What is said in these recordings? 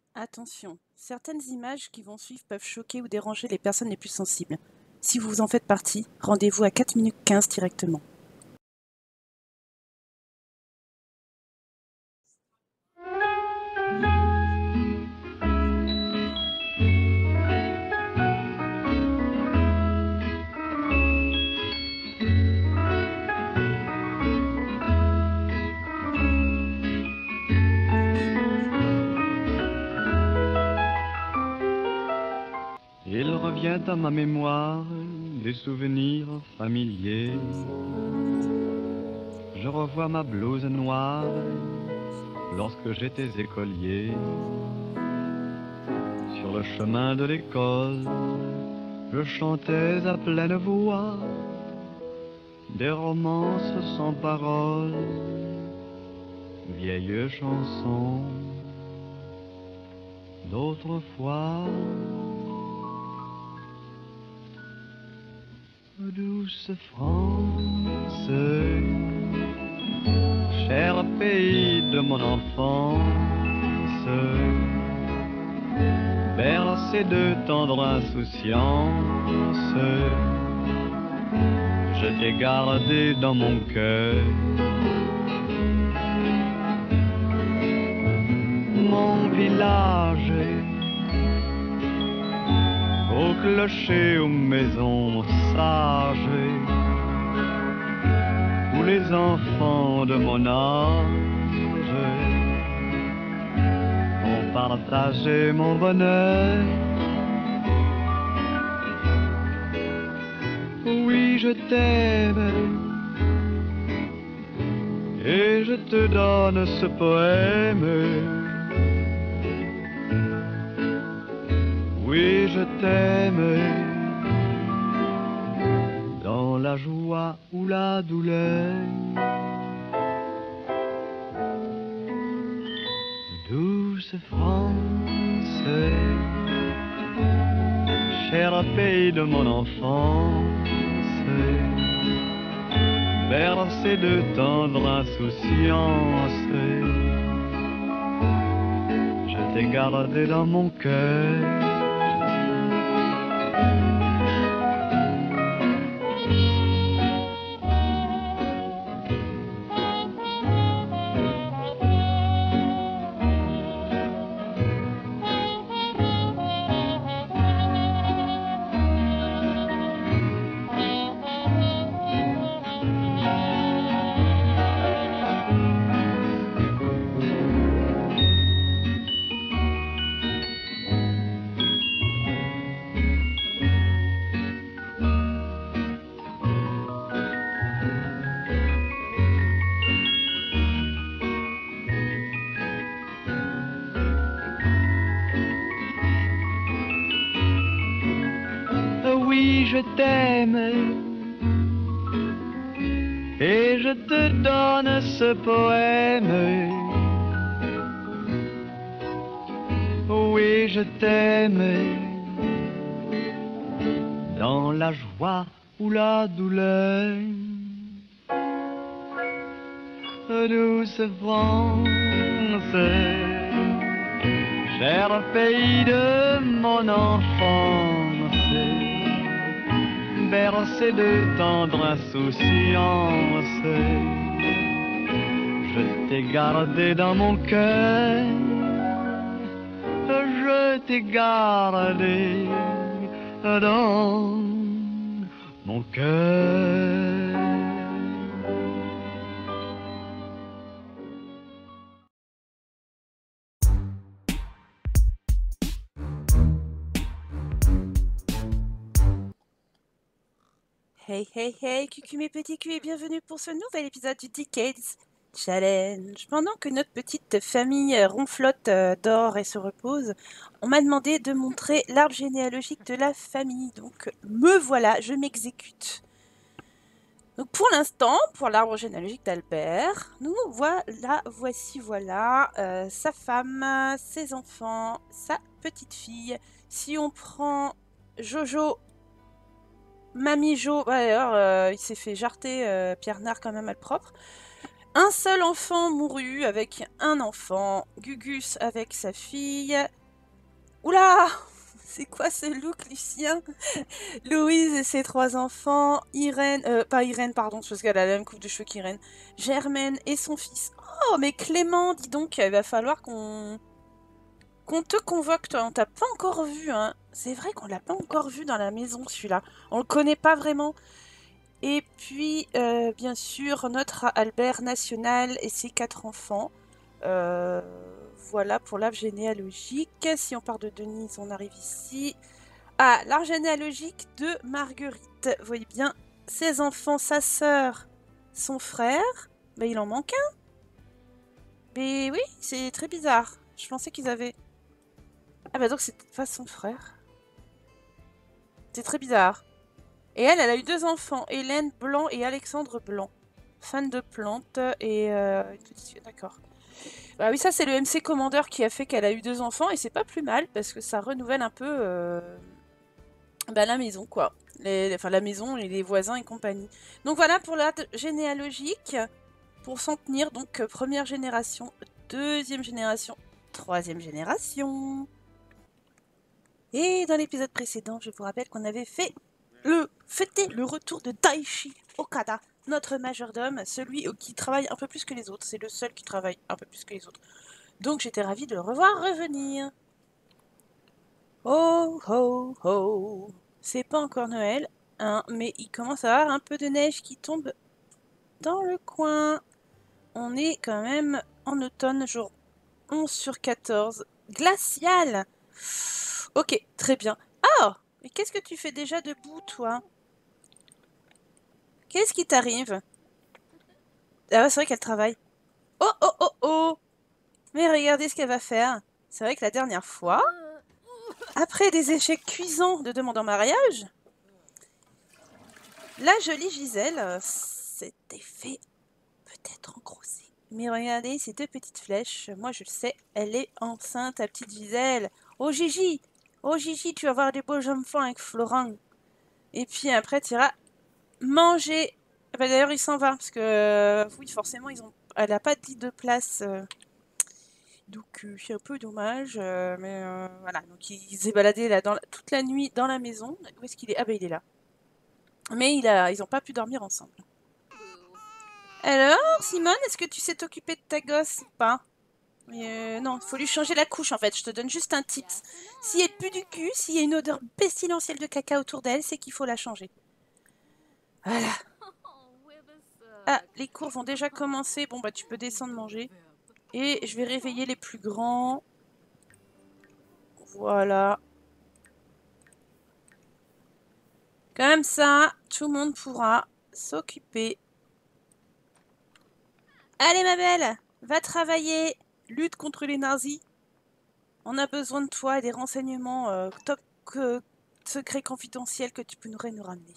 Attention, certaines images qui vont suivre peuvent choquer ou déranger les personnes les plus sensibles. Si vous en faites partie, rendez-vous à 4 minutes 15 directement. Il revient à ma mémoire des souvenirs familiers. Je revois ma blouse noire lorsque j'étais écolier. Sur le chemin de l'école, je chantais à pleine voix des romances sans paroles, vieilles chansons d'autrefois. Douce France, cher pays de mon enfance, bercé de tendre insouciance, je t'ai gardé dans mon cœur. Mon village, au clocher, aux maisons sages, où les enfants de mon âge ont partagé mon bonheur. Oui, je t'aime et je te donne ce poème. Oui, je t'aime dans la joie ou la douleur. Douce France, cher pays de mon enfance, bercé de tendre insouciance, je t'ai gardé dans mon cœur. Oui, je t'aime et je te donne ce poème. Oui, je t'aime dans la joie ou la douleur. Douce France, cher pays de mon enfance, bercé de tendre insouciance, je t'ai gardé dans mon cœur, je t'ai gardé dans mon cœur. Hey hey hey, cucu mes petits culs et bienvenue pour ce nouvel épisode du Decades Challenge. Pendant que notre petite famille ronflotte, dort et se repose, on m'a demandé de montrer l'arbre généalogique de la famille. Donc me voilà, je m'exécute. Donc pour l'instant, pour l'arbre généalogique d'Albert, nous voici sa femme, ses enfants, sa petite fille. Si on prend Jojo, Mamie Jo, ouais, alors, il s'est fait jarter Pierre Nard quand même malpropre. Un seul enfant mourut avec un enfant, Gugus avec sa fille, Oula! C'est quoi ce look, Lucien? Louise et ses 3 enfants, Irène, pas Irène, pardon, parce qu'elle a la même coupe de cheveux qu'Irène, Germaine et son fils. Oh, mais Clément, dis donc, il va falloir qu'on te convoque, toi. On t'a pas encore vu, hein. C'est vrai qu'on l'a pas encore vu dans la maison, celui-là. On le connaît pas vraiment. Et puis, bien sûr, notre Albert National et ses 4 enfants. Euh, voilà pour l'arbre généalogique. Si on part de Denise, on arrive ici. Ah, l'arbre généalogique de Marguerite. Vous voyez bien, ses enfants, sa sœur, son frère. Ben, il en manque un. Mais oui, c'est très bizarre. Je pensais qu'ils avaient... Ah bah donc c'est pas son frère. C'est très bizarre. Et elle a eu 2 enfants, Hélène Blanc et Alexandre Blanc. Fan de plantes et... D'accord. Bah oui, ça c'est le MC Commander qui a fait qu'elle a eu 2 enfants et c'est pas plus mal parce que ça renouvelle un peu bah, la maison quoi. Enfin la maison et les voisins et compagnie. Donc voilà pour l'arbre généalogique. Pour s'en tenir, donc première génération, deuxième génération, troisième génération. Et dans l'épisode précédent, je vous rappelle qu'on avait fêté le retour de Daichi Okada, notre majordome, celui qui travaille un peu plus que les autres. C'est le seul qui travaille un peu plus que les autres. Donc j'étais ravie de le revoir revenir. Oh, oh, oh. C'est pas encore Noël, hein, mais il commence à y avoir un peu de neige qui tombe dans le coin. On est quand même en automne, jour 11 sur 14. Glacial! Ok, très bien. Oh! Mais qu'est-ce que tu fais déjà debout, toi? Qu'est-ce qui t'arrive? Ah ouais, c'est vrai qu'elle travaille. Oh, oh, oh, oh! Mais regardez ce qu'elle va faire. C'est vrai que la dernière fois, après des échecs cuisants de demande en mariage, la jolie Gisèle s'était fait peut-être engrosser. Mais regardez ces 2 petites flèches. Moi, je le sais, elle est enceinte, la petite Gisèle. Oh Gigi! Oh Gigi, tu vas avoir des beaux enfants avec Florent. Et puis après, tu iras manger. Bah, d'ailleurs, il s'en va, parce que oui, forcément, elle n'a pas dit de place. Donc, c'est un peu dommage. Mais voilà, donc il s'est baladé là, toute la nuit dans la maison. Où est-ce qu'il est? Ah bah, il est là. Mais ils n'ont pas pu dormir ensemble. Alors, Simone, est-ce que tu sais t'occuper de ta gosse ou pas? Non, il faut lui changer la couche en fait. Je te donne juste un tips. Si elle pue du cul, s'il y a une odeur pestilentielle de caca autour d'elle, c'est qu'il faut la changer. Voilà. Ah, les cours vont déjà commencer. Bon, bah, tu peux descendre manger. Et je vais réveiller les plus grands. Voilà. Comme ça, tout le monde pourra s'occuper. Allez, ma belle, va travailler. Lutte contre les nazis. On a besoin de toi et des renseignements top secrets confidentiels que tu pourrais nous ramener.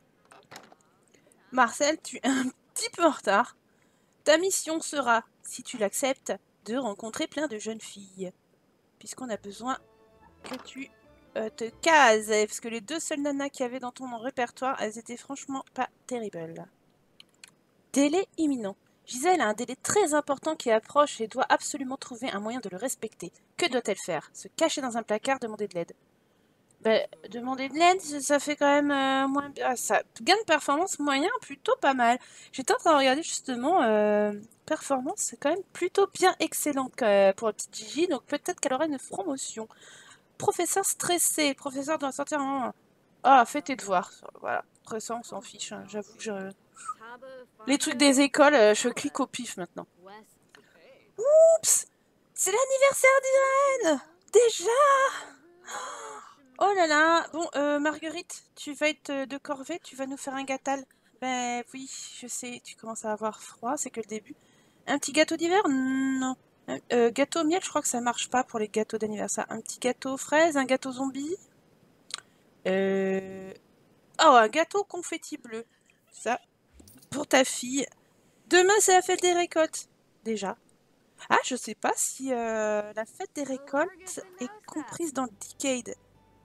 Marcel, tu es un petit peu en retard. Ta mission sera, si tu l'acceptes, de rencontrer plein de jeunes filles. Puisqu'on a besoin que tu te cases. Parce que les 2 seules nanas qu'il y avait dans ton répertoire, elles étaient franchement pas terribles. Délai imminent. Gisèle a un délai très important qui approche et doit absolument trouver un moyen de le respecter. Que doit-elle faire? Se cacher dans un placard, demander de l'aide. Ben, demander de l'aide, ça fait quand même moins... ça gain de performance moyen, plutôt pas mal. J'étais en train de regarder justement, performance, c'est quand même plutôt bien excellente pour la petite Gigi, donc peut-être qu'elle aura une promotion. Professeur stressé, professeur doit sortir un... Ah, fais tes devoirs, voilà. Après ça, on s'en fiche, hein. J'avoue que je... Les trucs des écoles, je clique au pif maintenant. Oups! C'est l'anniversaire d'Irène! Déjà! Oh là là! Bon, Marguerite, tu vas être de corvée, tu vas nous faire un gâtal. Ben oui, je sais, tu commences à avoir froid, c'est que le début. Un petit gâteau d'hiver? Non. Gâteau au miel, je crois que ça marche pas pour les gâteaux d'anniversaire. Un petit gâteau aux fraises, un gâteau zombie? Oh, un gâteau confetti bleu. Ça, pour ta fille. Demain, c'est la fête des récoltes. Déjà. Ah, je sais pas si la fête des récoltes est comprise dans le Decade.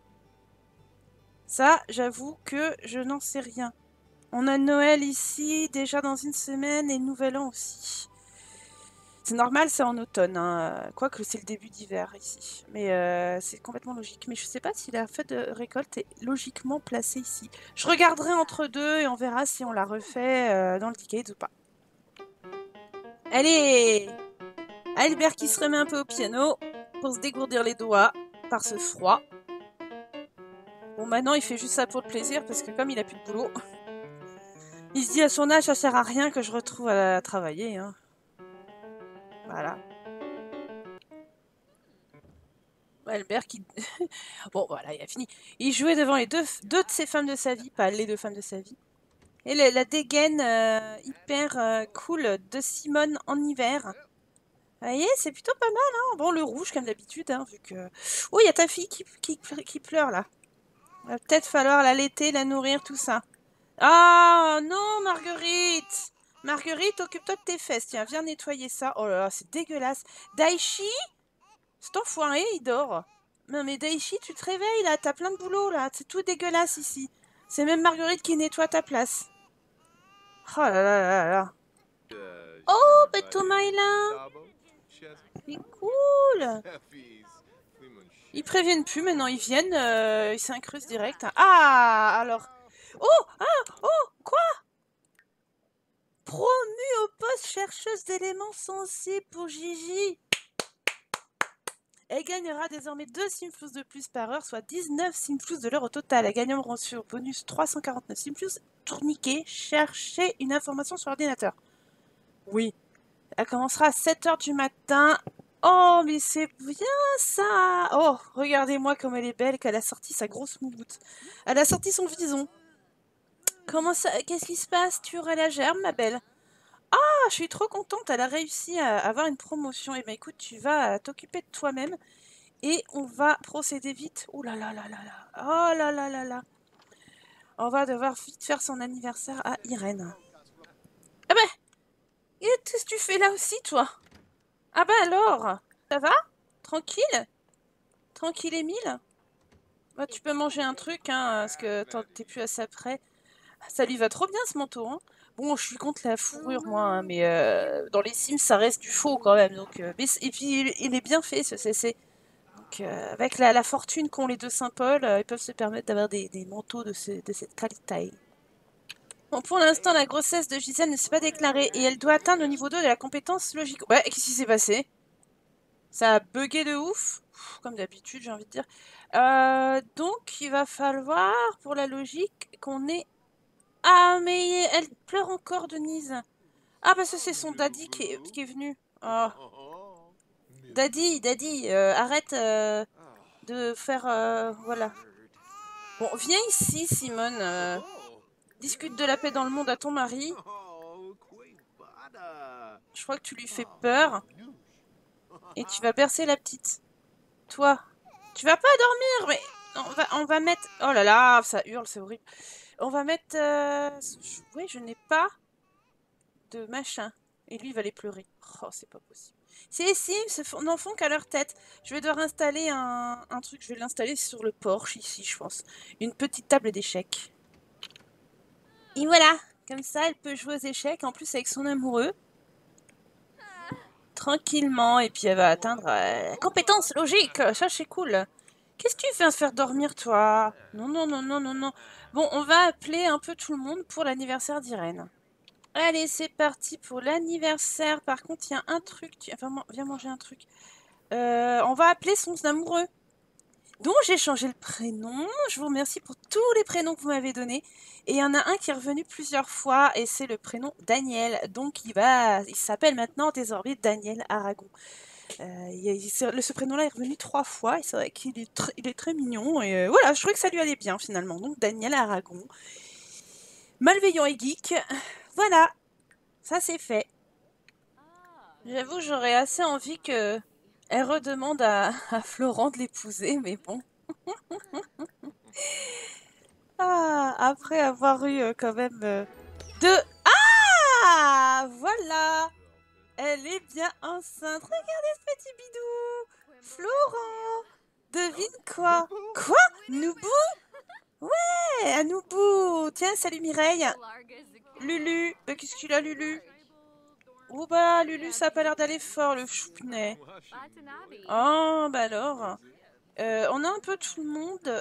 Ça, j'avoue que je n'en sais rien. On a Noël ici, déjà dans une semaine, et le Nouvel An aussi. C'est normal, c'est en automne, hein. Quoique c'est le début d'hiver ici. Mais c'est complètement logique. Mais je sais pas si la fête de récolte est logiquement placée ici. Je regarderai entre deux et on verra si on la refait dans le Decades ou pas. Allez! Albert qui se remet un peu au piano pour se dégourdir les doigts par ce froid. Bon, maintenant il fait juste ça pour le plaisir parce que comme il a plus de boulot, il se dit à son âge ça sert à rien que je retrouve à travailler, hein. Voilà. Albert qui... Bon, voilà, il a fini. Il jouait devant les deux de ses femmes de sa vie, pas les deux femmes de sa vie. Et la dégaine hyper cool de Simone en hiver. Vous voyez, c'est plutôt pas mal, hein. Bon, le rouge, comme d'habitude, hein, vu que... Oh, il y a ta fille qui pleure, là. Il va peut-être falloir l'allaiter, la nourrir, tout ça. Ah, non, Marguerite! Marguerite, occupe-toi de tes fesses. Tiens, viens nettoyer ça. Oh là là, c'est dégueulasse. Daichi? Cet enfoiré, il dort. Non mais Daichi, tu te réveilles là, t'as plein de boulot là, c'est tout dégueulasse ici. C'est même Marguerite qui nettoie ta place. Oh là là là là. Oh, bah Thomas est là. C'est cool. Ils préviennent plus, maintenant ils viennent, ils s'incrustent direct. Ah, alors... Oh, ah, oh, quoi? Promue au poste chercheuse d'éléments sensibles pour Gigi. Elle gagnera désormais 2 simflous de plus par heure, soit 19 simflous de l'heure au total. Elle gagnera sur bonus 349 simflous. Tourniquet, chercher une information sur l'ordinateur. Oui. Elle commencera à 7h du matin. Oh, mais c'est bien ça. Oh, regardez-moi comme elle est belle qu'elle a sorti sa grosse moumoute. Elle a sorti son vison. Comment ça? Qu'est-ce qui se passe? Tu aurais la gerbe, ma belle? Ah, je suis trop contente. Elle a réussi à avoir une promotion. Eh bien, écoute, tu vas t'occuper de toi-même. Et on va procéder vite. Ouh là là là là là. Oh là là là là. On va devoir vite faire son anniversaire à Irène. Ah bah, qu'est-ce que tu fais là aussi, toi? Ah bah alors, ça va? Tranquille? Tranquille, Émile? Bah, tu peux manger un truc, hein, parce que t'es plus assez près. Ça lui va trop bien, ce manteau, hein. Bon, je suis contre la fourrure, moi, hein, mais dans les Sims, ça reste du faux, quand même. Donc, et puis, il est bien fait, ce CC. Donc, avec la fortune qu'ont les deux Saint-Paul, ils peuvent se permettre d'avoir des manteaux de cette qualité. Bon, pour l'instant, la grossesse de Gisèle ne s'est pas déclarée et elle doit atteindre le niveau 2 de la compétence logique. Ouais, qu'est-ce qui s'est passé? Ça a bugué de ouf, comme d'habitude, j'ai envie de dire. Donc, il va falloir, pour la logique, qu'on ait... Ah, mais elle pleure encore, Denise. Ah, parce que c'est son daddy qui est venu. Oh. Daddy, arrête... de faire... voilà. Bon, viens ici, Simone. Discute de la paix dans le monde à ton mari. Je crois que tu lui fais peur. Et tu vas bercer la petite. Toi, tu vas pas dormir, mais... On va mettre... Oh là là, ça hurle, c'est horrible. On va mettre... Oui, je n'ai pas de machin. Et lui, il va les pleurer. Oh, c'est pas possible. Ces Sims n'en font qu'à leur tête. Je vais devoir installer un truc. Je vais l'installer sur le porche ici, je pense. Une petite table d'échecs. Et voilà. Comme ça, elle peut jouer aux échecs. En plus, avec son amoureux. Tranquillement. Et puis, elle va atteindre la compétence logique. Ça, c'est cool. Qu'est-ce que tu fais à se faire dormir, toi? Non, non, non, non, non, non. Bon, on va appeler un peu tout le monde pour l'anniversaire d'Irène. Allez, c'est parti pour l'anniversaire. Par contre, il y a un truc. Viens manger un truc. On va appeler son amoureux. Donc, j'ai changé le prénom. Je vous remercie pour tous les prénoms que vous m'avez donnés. Et il y en a un qui est revenu plusieurs fois. Et c'est le prénom Daniel. Donc, il s'appelle maintenant désormais Daniel Aragon. Ce prénom-là est revenu 3 fois. Et c'est vrai qu'il est très mignon. Et voilà, je trouvais que ça lui allait bien finalement. Donc, Daniel Aragon. Malveillant et geek. Voilà. Ça, c'est fait. J'avoue, j'aurais assez envie que elle redemande à Florent de l'épouser, mais bon. Ah, après avoir eu quand même deux... Ah, voilà. Elle est bien enceinte. Regardez ce petit bidou. Florent. Devine quoi? Quoi? Noubou? Ouais, à Noubou. Tiens, salut Mireille. Lulu. Qu'est-ce qu'il a, Lulu? Oh bah, Lulu, ça a pas l'air d'aller fort, le choupinet. Oh, bah alors. On a un peu tout le monde.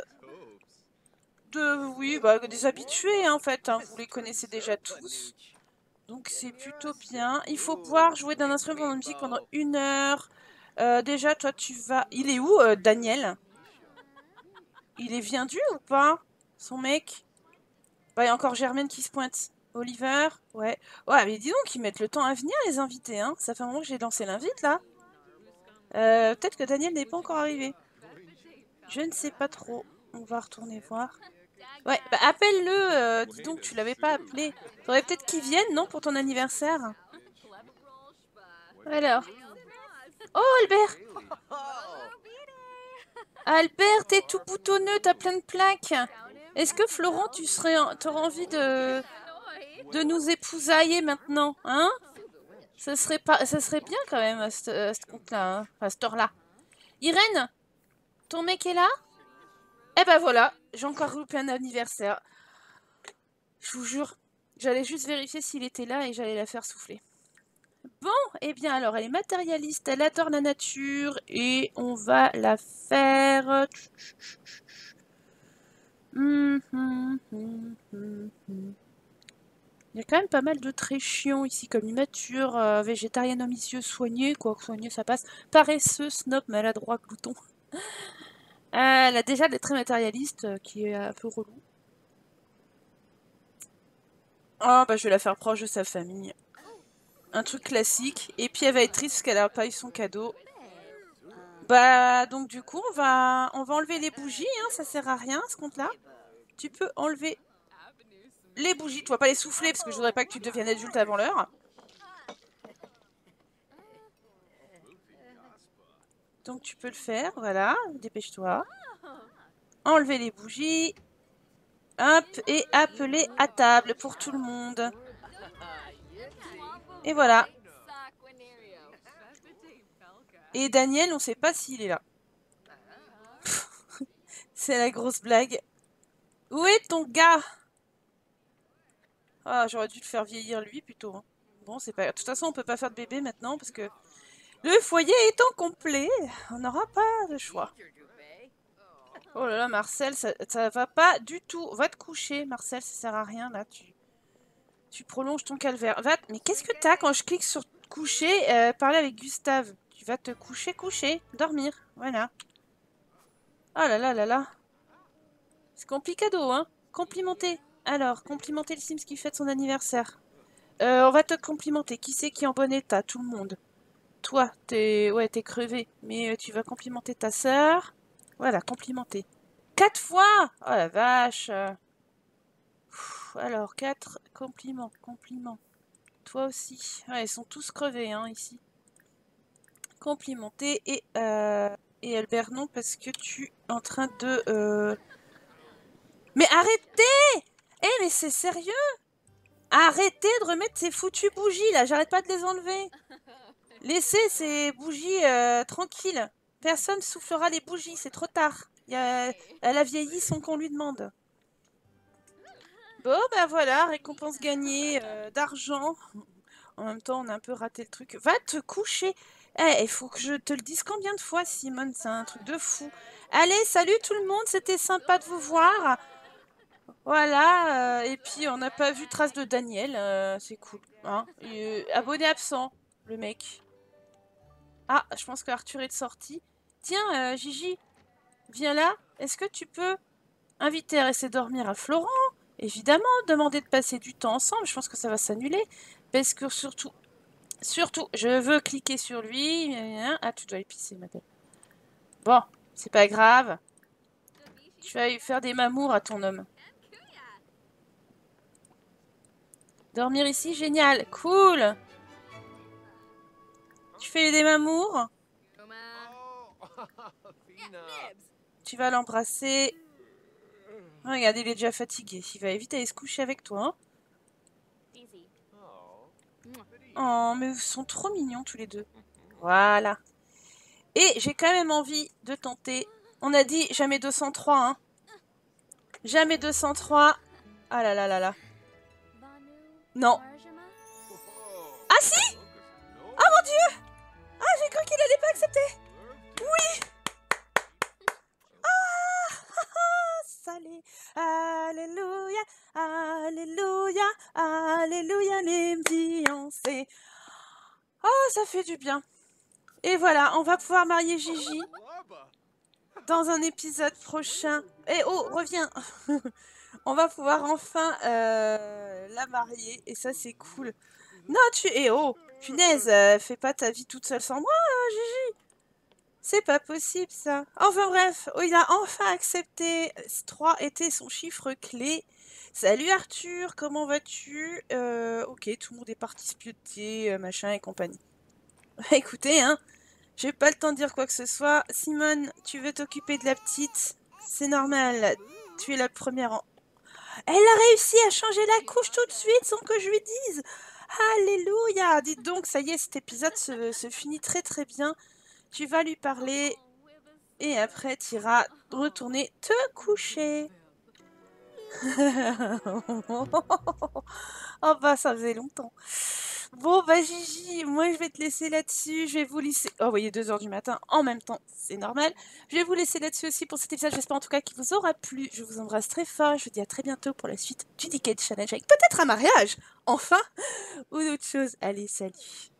Oui, bah, des habitués, hein, en fait. Hein. Vous les connaissez déjà tous. Donc c'est plutôt bien. Il faut pouvoir jouer d'un instrument de musique pendant 1 heure. Déjà, toi, tu vas... Il est où, Daniel? Il est viandu ou pas? Son mec? Bah, il y a encore Germaine qui se pointe. Oliver? Ouais. Ouais, mais dis donc, ils mettent le temps à venir, les invités, hein. Ça fait un moment que j'ai lancé l'invite, là. Peut-être que Daniel n'est pas encore arrivé. Je ne sais pas trop. On va retourner voir. Ouais, bah appelle-le. Dis donc, tu l'avais pas appelé. Faudrait peut-être qu'il vienne, non, pour ton anniversaire? Alors. Oh, Albert! Albert, t'es tout boutonneux, t'as plein de plaques. Est-ce que Florent, t'aurais envie de nous épousailler maintenant, hein? Ça serait bien quand même à ce compte-là, hein, à cette heure-là. Irène, ton mec est là? Eh ben voilà, j'ai encore loupé un anniversaire. Je vous jure, j'allais juste vérifier s'il était là et j'allais la faire souffler. Bon, eh bien alors, elle est matérialiste, elle adore la nature et on va la faire... Il y a quand même pas mal de traits chiants ici, comme immature, végétarienne ambitieux, soigné, quoi, soigné ça passe, paresseux, snob, maladroit, glouton. Elle a déjà des traits matérialistes, qui est un peu relou. Oh, bah je vais la faire proche de sa famille. Un truc classique. Et puis elle va être triste parce qu'elle a pas eu son cadeau. Bah donc du coup, on va enlever les bougies, hein, ça sert à rien ce compte-là. Tu peux enlever les bougies, tu vas pas les souffler parce que je voudrais pas que tu deviennes adulte avant l'heure. Donc tu peux le faire, voilà, dépêche-toi. Enlever les bougies. Hop, et appeler à table pour tout le monde. Et voilà. Et Daniel, on sait pas s'il est là. C'est la grosse blague. Où est ton gars? Ah, j'aurais dû le faire vieillir lui plutôt. Hein. Bon, c'est pas... De toute façon, on peut pas faire de bébé maintenant parce que le foyer étant complet, on n'aura pas de choix. Oh là là, Marcel, ça va pas du tout. Va te coucher, Marcel, ça sert à rien là. Tu prolonges ton calvaire. Mais qu'est-ce que t'as quand je clique sur coucher, parler avec Gustave? Tu vas te coucher, dormir. Voilà. Oh là là là là. C'est complicado, hein? Complimenter. Alors, complimenter le Sims qui fête son anniversaire. On va te complimenter. Qui c'est qui est en bon état? Tout le monde. Toi, t'es crevé. Mais tu vas complimenter ta sœur. Voilà, complimenter. 4 fois! Oh la vache! Alors, 4 compliments. Toi aussi. Ouais, ils sont tous crevés, hein, ici. Complimenter. Et Albert, non, parce que tu es en train de... Mais arrêtez! Eh, mais c'est sérieux? Arrêtez de remettre ces foutues bougies, là. J'arrête pas de les enlever. Laissez ces bougies tranquilles. Personne soufflera les bougies, c'est trop tard. Elle a vieilli sans qu'on lui demande. Bon, bah voilà, récompense gagnée, d'argent. En même temps, on a un peu raté le truc. Va te coucher. Eh, il faut que je te le dise combien de fois, Simone, c'est un truc de fou. Allez, salut tout le monde, c'était sympa de vous voir. Voilà, et puis on n'a pas vu trace de Daniel, c'est cool. Hein. Abonné absent, le mec. Ah, je pense que Arthur est de sortie. Tiens, Gigi, viens là. Est-ce que tu peux inviter à rester dormir à Florent? Évidemment, demander de passer du temps ensemble, je pense que ça va s'annuler. Parce que surtout, je veux cliquer sur lui. Ah, tu dois épicer, ma belle. Bon, c'est pas grave. Tu vas faire des mamours à ton homme. Dormir ici, génial, cool. Tu fais des mamours. Tu vas l'embrasser. Regarde, il est déjà fatigué. Il va vite aller se coucher avec toi. Hein. Oh, mais ils sont trop mignons tous les deux. Voilà. Et j'ai quand même envie de tenter. On a dit jamais 203, hein. Jamais 203. Ah là là là là. Non. Ah si! Dieu! Ah, j'ai cru qu'il allait pas accepter! Oui! Salé. Alléluia, alléluia, alléluia, les Beyoncé. Oh, ça fait du bien. Et voilà, on va pouvoir marier Gigi dans un épisode prochain. Eh oh, reviens. On va pouvoir enfin la marier. Et ça, c'est cool. Non, Eh oh, punaise, fais pas ta vie toute seule sans moi, Gigi. C'est pas possible, ça. Enfin bref, il a enfin accepté. 3 était son chiffre clé. Salut Arthur, comment vas-tu? Ok, tout le monde est parti se pioter, machin et compagnie. Écoutez, hein, j'ai pas le temps de dire quoi que ce soit. Simone, tu veux t'occuper de la petite? C'est normal, tu es la première en... Elle a réussi à changer la couche tout de suite sans que je lui dise. Alléluia! Dites donc, ça y est, cet épisode se finit très très bien. Tu vas lui parler et après tu iras retourner te coucher. Oh bah ça faisait longtemps. Bon bah Gigi, moi je vais te laisser là-dessus, je vais vous laisser... Oh oui, il est 2h du matin en même temps, c'est normal. Je vais vous laisser là-dessus aussi pour cet épisode, j'espère en tout cas qu'il vous aura plu. Je vous embrasse très fort, je vous dis à très bientôt pour la suite du Decade Challenge avec peut-être un mariage, enfin, ou d'autres choses. Allez, salut.